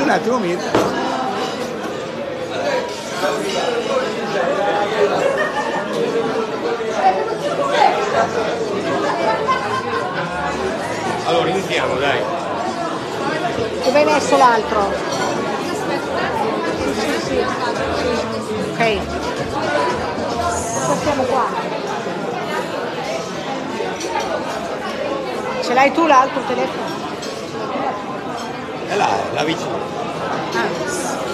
un attimo Mirko. Allora iniziamo, dai. Dove hai messo l'altro? Sì. Ok. Passiamo qua. Ce l'hai tu l'altro telefono? È là vicino. Ah.